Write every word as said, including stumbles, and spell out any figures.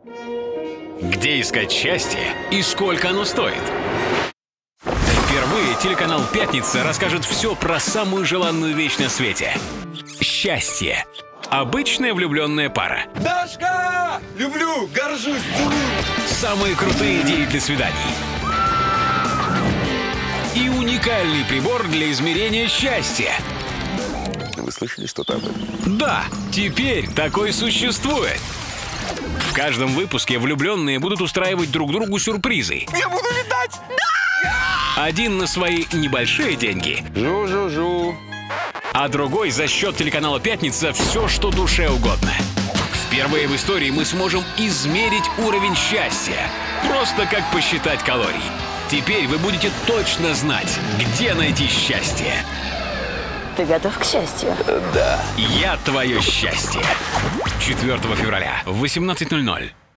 Где искать счастье и сколько оно стоит? Впервые телеканал «Пятница» расскажет все про самую желанную вещь на свете. Счастье. Обычная влюбленная пара. Дашка! Люблю, горжусь, целую. Самые крутые идеи для свиданий. И уникальный прибор для измерения счастья. Вы слышали что-то об этом? Да, теперь такой существует. В каждом выпуске влюбленные будут устраивать друг другу сюрпризы. Я буду летать! Да! Один на свои небольшие деньги, Жу-жу-жу. а другой за счет телеканала «Пятница» все, что душе угодно. Впервые в истории мы сможем измерить уровень счастья. Просто как посчитать калорий. Теперь вы будете точно знать, где найти счастье. Ты готов к счастью? Да. Я твое счастье. четвёртого февраля в восемнадцать ноль ноль.